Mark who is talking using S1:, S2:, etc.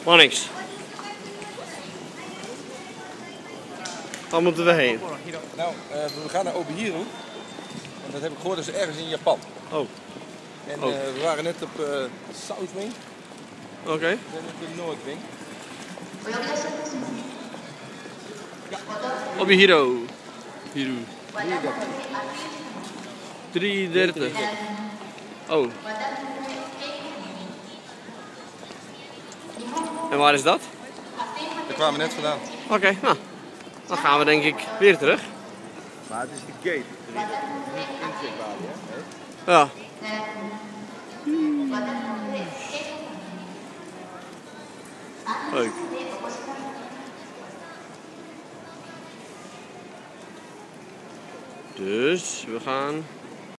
S1: Maar niks. Waar moeten we heen?
S2: Nou, we gaan naar Obihiro. En dat heb ik gehoord, dat is ergens in Japan.
S1: Oh.
S2: En we waren net op South Wing.
S1: Oké.
S2: En op de North Wing.
S1: Obihiro. Hiru. 3:30. Oh. En waar is dat?
S2: Daar kwamen we net vandaan.
S1: Oké, nou. Dan gaan we denk ik weer terug.
S2: Maar het is de gate. Niet inzetbalie, hè?
S1: Ja. Leuk. Dus we gaan